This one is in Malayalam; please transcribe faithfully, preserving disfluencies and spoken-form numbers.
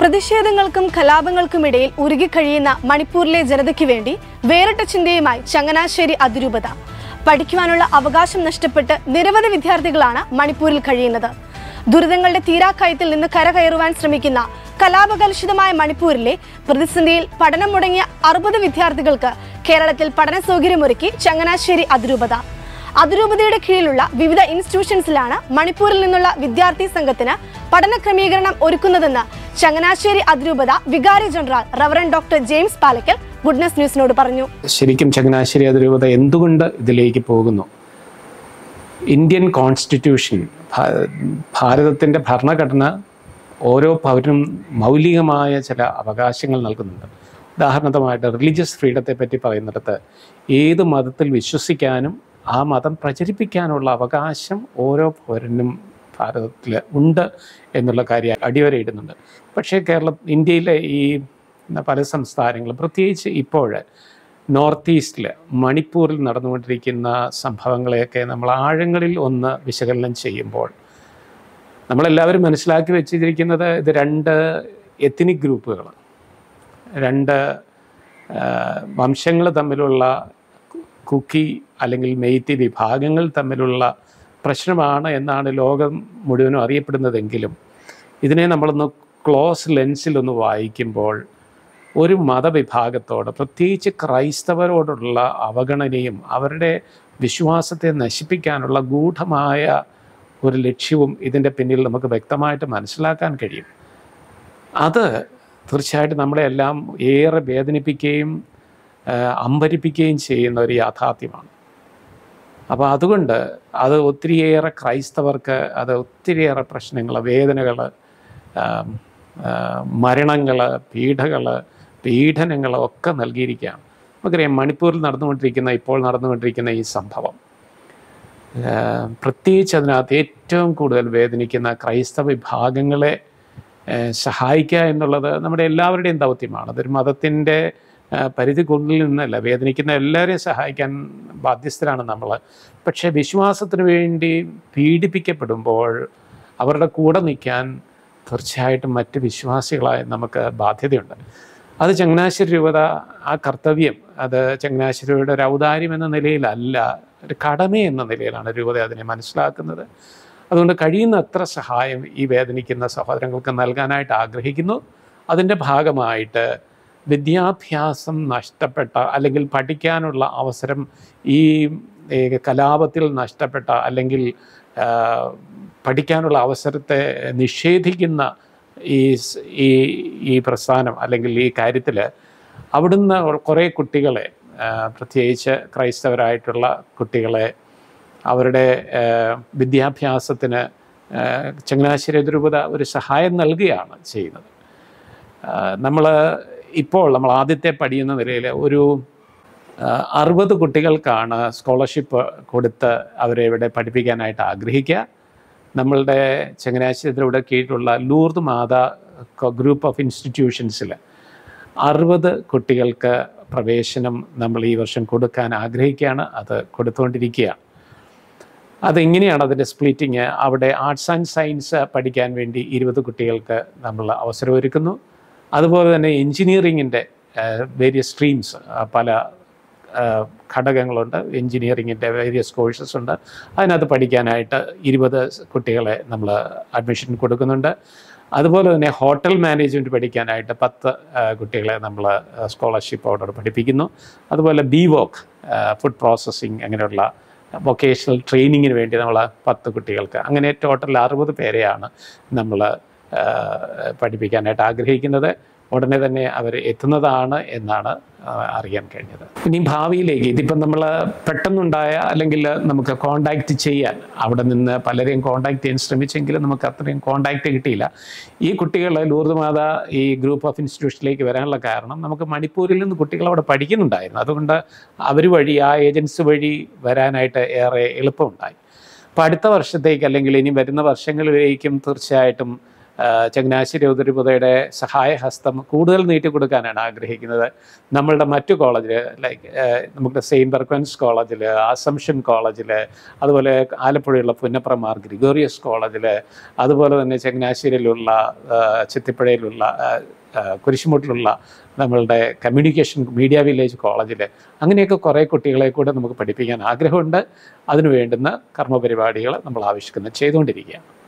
പ്രതിഷേധങ്ങൾക്കും കലാപങ്ങൾക്കുമിടയിൽ ഉരുകിക്കഴിയുന്ന മണിപ്പൂരിലെ ജനതയ്ക്ക് വേണ്ടി വേറിട്ട ചിന്തയുമായി ചങ്ങനാശ്ശേരി അതിരൂപത. പഠിക്കുവാനുള്ള അവകാശം നഷ്ടപ്പെട്ട് നിരവധി വിദ്യാർത്ഥികളാണ് മണിപ്പൂരിൽ കഴിയുന്നത്. ദുരിതങ്ങളുടെ തീരാക്കയത്തിൽ നിന്ന് കരകയറുവാൻ ശ്രമിക്കുന്ന കലാപകലുഷിതമായ മണിപ്പൂരിലെ പ്രതിസന്ധിയിൽ പഠനം മുടങ്ങിയ അറുപത് വിദ്യാർത്ഥികൾക്ക് കേരളത്തിൽ പഠന സൗകര്യമൊരുക്കി ചങ്ങനാശ്ശേരി അതിരൂപത. അതിരൂപതയുടെ കീഴിലുള്ള വിവിധ ഇൻസ്റ്റിറ്റ്യൂഷൻസിലാണ് മണിപ്പൂരിൽ നിന്നുള്ള വിദ്യാർത്ഥി സംഘത്തിന് പഠന ക്രമീകരണം ഒരുക്കുന്നതെന്ന് ചങ്ങനാശ്ശേരി അതിരൂപത വികാരി general reverend doctor James Palackal Goodness ന്യൂസിനോട് പറഞ്ഞു. ശരിക്കും ചങ്ങനാശ്ശേരി അതിരൂപത എന്തുകൊണ്ട് ഇതിലേക്ക് പോകുന്നു? ഇന്ത്യൻ കോൺസ്റ്റിറ്റ്യൂഷൻ, ഭാരതത്തിൻ്റെ ഭരണഘടന ഓരോ പൗരനും മൗലികമായ ചില അവകാശങ്ങൾ നൽകുന്നുണ്ട്. ഉദാഹരണമായിട്ട് റിലീജിയസ് ഫ്രീഡത്തെ പറ്റി പറയുന്നിടത്ത് ഏത് മതത്തിൽ വിശ്വസിക്കാനും ആ മതം പ്രചരിപ്പിക്കാനുള്ള അവകാശം ഓരോ പൗരനും ഭാരതത്തിൽ ഉണ്ട് എന്നുള്ള കാര്യം അടിവരയിടുന്നുണ്ട്. പക്ഷേ കേരളം, ഇന്ത്യയിലെ ഈ പല സംസ്ഥാനങ്ങളും, പ്രത്യേകിച്ച് ഇപ്പോൾ നോർത്ത് ഈസ്റ്റിൽ മണിപ്പൂരിൽ നടന്നുകൊണ്ടിരിക്കുന്ന സംഭവങ്ങളെയൊക്കെ നമ്മൾ ആഴങ്ങളിൽ ഒന്ന് വിശകലനം ചെയ്യുമ്പോൾ നമ്മളെല്ലാവരും മനസ്സിലാക്കി വെച്ചിരിക്കുന്നത് ഇത് രണ്ട് എത്നിക് ഗ്രൂപ്പുകൾ, രണ്ട് വംശങ്ങൾ തമ്മിലുള്ള, കുക്കി അല്ലെങ്കിൽ മെയ്തി വിഭാഗങ്ങൾ തമ്മിലുള്ള പ്രശ്നമാണ് എന്നാണ് ലോകം മുഴുവനും അറിയപ്പെടുന്നതെങ്കിലും ഇതിനെ നമ്മളൊന്ന് ക്ലോസ് ലെൻസിലൊന്ന് വായിക്കുമ്പോൾ ഒരു മതവിഭാഗത്തോട്, പ്രത്യേകിച്ച് ക്രൈസ്തവരോടുള്ള അവഗണനയും അവരുടെ വിശ്വാസത്തെ നശിപ്പിക്കാനുള്ള ഗൂഢമായ ഒരു ലക്ഷ്യവും ഇതിൻ്റെ പിന്നിൽ നമുക്ക് വ്യക്തമായിട്ട് മനസ്സിലാക്കാൻ കഴിയും. അത് തീർച്ചയായിട്ടും നമ്മളെല്ലാം ഏറെ വേദനിപ്പിക്കുകയും അമ്പരിപ്പിക്കുകയും ചെയ്യുന്ന ഒരു യാഥാർത്ഥ്യമാണ്. അപ്പോൾ അതുകൊണ്ട് അത് ഒത്തിരിയേറെ ക്രൈസ്തവർക്ക് അത് ഒത്തിരിയേറെ പ്രശ്നങ്ങൾ, വേദനകൾ, മരണങ്ങൾ, പീഡകൾ, പീഡനങ്ങൾ ഒക്കെ നൽകിയിരിക്കുകയാണ്. നമുക്കറിയാം മണിപ്പൂരിൽ നടന്നുകൊണ്ടിരിക്കുന്ന ഇപ്പോൾ നടന്നുകൊണ്ടിരിക്കുന്ന ഈ സംഭവം, പ്രത്യേകിച്ച് അതിനകത്ത് ഏറ്റവും കൂടുതൽ വേദനിക്കുന്ന ക്രൈസ്തവ വിഭാഗങ്ങളെ സഹായിക്കുക എന്നുള്ളത് നമ്മുടെ എല്ലാവരുടെയും ദൗത്യമാണ്. അതൊരു മതത്തിൻ്റെ പരിധിക്കുള്ളിൽ നിന്നല്ല, വേദനിക്കുന്ന എല്ലാവരെയും സഹായിക്കാൻ ബാധ്യസ്ഥരാണ് നമ്മൾ. പക്ഷേ വിശ്വാസത്തിന് വേണ്ടി പീഡിപ്പിക്കപ്പെടുമ്പോൾ അവരുടെ കൂടെ നിൽക്കാൻ തീർച്ചയായിട്ടും മറ്റ് വിശ്വാസികളായ നമുക്ക് ബാധ്യതയുണ്ട്. അത് ചങ്ങനാശ്ശേരി രൂപത ആ കർത്തവ്യം, അത് ചങ്ങനാശ്ശേരിയുടെ ഒരു ഔദാര്യം എന്ന നിലയിലല്ല, ഒരു കടമ എന്ന നിലയിലാണ് രൂപത അതിനെ മനസ്സിലാക്കുന്നത്. അതുകൊണ്ട് കഴിയുന്നത്ര സഹായം ഈ വേദനിക്കുന്ന സഹോദരങ്ങൾക്ക് നൽകാനായിട്ട് ആഗ്രഹിക്കുന്നു. അതിൻ്റെ ഭാഗമായിട്ട് വിദ്യാഭ്യാസം നഷ്ടപ്പെട്ട അല്ലെങ്കിൽ പഠിക്കാനുള്ള അവസരം ഈ കലാപത്തിൽ നഷ്ടപ്പെട്ട അല്ലെങ്കിൽ പഠിക്കാനുള്ള അവസരത്തെ നിഷേധിക്കുന്ന ഈ ഈ ഈ പ്രസ്ഥാനം അല്ലെങ്കിൽ ഈ കാര്യത്തിൽ അവിടുന്ന് കുറേ കുട്ടികളെ, പ്രത്യേകിച്ച് ക്രൈസ്തവരായിട്ടുള്ള കുട്ടികളെ അവരുടെ വിദ്യാഭ്യാസത്തിന് ചങ്ങനാശ്ശേരി അതിരൂപത ഒരു സഹായം നൽകുകയാണ് ചെയ്യുന്നത്. നമ്മൾ ഇപ്പോൾ നമ്മൾ ആദ്യത്തെ പടിയെന്ന നിലയിൽ ഒരു അറുപത് കുട്ടികൾക്കാണ് സ്കോളർഷിപ്പ് കൊടുത്ത് അവരെ ഇവിടെ പഠിപ്പിക്കാനായിട്ട് ആഗ്രഹിക്കുക. നമ്മളുടെ ചങ്ങനാശ്ശേരിയുടെ കീഴിലുള്ള ലൂർദ് മാതാ ഗ്രൂപ്പ് ഓഫ് ഇൻസ്റ്റിറ്റ്യൂഷൻസിൽ അറുപത് കുട്ടികൾക്ക് പ്രവേശനം നമ്മൾ ഈ വർഷം കൊടുക്കാൻ ആഗ്രഹിക്കുകയാണ്. അത് കൊടുത്തുകൊണ്ടിരിക്കുകയാണ്. അതെങ്ങനെയാണ് അതിൻ്റെ സ്പ്ലിറ്റിങ്? അവിടെ ആർട്സ് ആൻഡ് സയൻസ് പഠിക്കാൻ വേണ്ടി ഇരുപത് കുട്ടികൾക്ക് നമ്മൾ അവസരമൊരുക്കുന്നു. അതുപോലെ തന്നെ എൻജിനീയറിങ്ങിൻ്റെ വേരിയസ് സ്ട്രീംസ്, പല ഘടകങ്ങളുണ്ട്. എൻജിനീയറിങ്ങിൻ്റെ വേരിയസ് കോഴ്സസ് ഉണ്ട്. അതിനകത്ത് പഠിക്കാനായിട്ട് ഇരുപത് കുട്ടികളെ നമ്മൾ അഡ്മിഷൻ കൊടുക്കുന്നുണ്ട്. അതുപോലെ തന്നെ ഹോട്ടൽ മാനേജ്മെൻറ്റ് പഠിക്കാനായിട്ട് പത്ത് കുട്ടികളെ നമ്മൾ സ്കോളർഷിപ്പോടെ പഠിപ്പിക്കുന്നു. അതുപോലെ ബി വോക്ക്, ഫുഡ് പ്രോസസ്സിങ്, അങ്ങനെയുള്ള വൊക്കേഷണൽ ട്രെയിനിങ്ങിന് വേണ്ടി നമ്മൾ പത്ത് കുട്ടികൾക്ക്, അങ്ങനെ ടോട്ടൽ അറുപത് പേരെയാണ് നമ്മൾ പഠിപ്പിക്കാനായിട്ട് ആഗ്രഹിക്കുന്നത്. ഉടനെ തന്നെ അവർ എത്തുന്നതാണ് എന്നാണ് അറിയാൻ കഴിഞ്ഞത്. ഇനി ഭാവിയിലേക്ക് ഇതിപ്പം നമ്മൾ പെട്ടെന്നുണ്ടായ അല്ലെങ്കിൽ നമുക്ക് കോണ്ടാക്റ്റ് ചെയ്യാൻ, അവിടെ നിന്ന് പലരെയും കോണ്ടാക്ട് ചെയ്യാൻ ശ്രമിച്ചെങ്കിലും നമുക്ക് അത്രയും കോണ്ടാക്റ്റ് കിട്ടിയില്ല. ഈ കുട്ടികൾ ലൂർദ് മാതാ ഈ ഗ്രൂപ്പ് ഓഫ് ഇൻസ്റ്റിറ്റ്യൂഷനിലേക്ക് വരാനുള്ള കാരണം നമുക്ക് മണിപ്പൂരിൽ നിന്ന് കുട്ടികൾ അവിടെ പഠിക്കുന്നുണ്ടായിരുന്നു. അതുകൊണ്ട് അവർ വഴി, ആ ഏജൻസി വഴി വരാനായിട്ട് ഏറെ എളുപ്പമുണ്ടായി. അപ്പോൾ അടുത്ത വർഷത്തേക്ക് അല്ലെങ്കിൽ ഇനി വരുന്ന വർഷങ്ങളിലേക്കും തീർച്ചയായിട്ടും ചങ്ങനാശ്ശേരി അതിരൂപതയുടെ സഹായഹസ്തം കൂടുതൽ നീട്ടിക്കൊടുക്കാനാണ് ആഗ്രഹിക്കുന്നത്. നമ്മളുടെ മറ്റു കോളേജിൽ ലൈക്ക് നമുക്ക് സെയിൻറ്റ് ബർക്വൻസ് കോളേജിൽ, അസംഷൻ കോളേജിൽ, അതുപോലെ ആലപ്പുഴയുള്ള പുന്നപ്ര മാർ ഗ്രിഗോറിയസ് കോളേജിൽ, അതുപോലെ തന്നെ ചങ്ങനാശ്ശേരിയിലുള്ള ചെത്തിപ്പുഴയിലുള്ള കുരിശുമൂട്ടിലുള്ള നമ്മളുടെ കമ്മ്യൂണിക്കേഷൻ മീഡിയ വില്ലേജ് കോളേജിൽ, അങ്ങനെയൊക്കെ കുറേ കുട്ടികളെ കൂടെ നമുക്ക് പഠിപ്പിക്കാൻ ആഗ്രഹമുണ്ട്. അതിനു വേണ്ടുന്ന കർമ്മപരിപാടികൾ നമ്മൾ ആവിഷ്കരിക്കുന്നത് ചെയ്തുകൊണ്ടിരിക്കുകയാണ്.